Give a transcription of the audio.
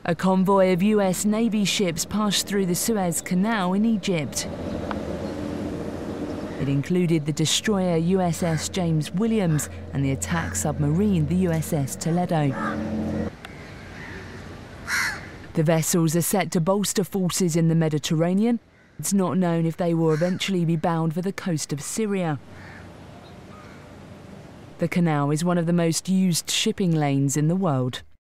A convoy of US Navy ships passed through the Suez Canal in Egypt. It included the destroyer USS James Williams and the attack submarine the USS Toledo. The vessels are set to bolster forces in the Mediterranean. It's not known if they will eventually be bound for the coast of Syria. The canal is one of the most used shipping lanes in the world.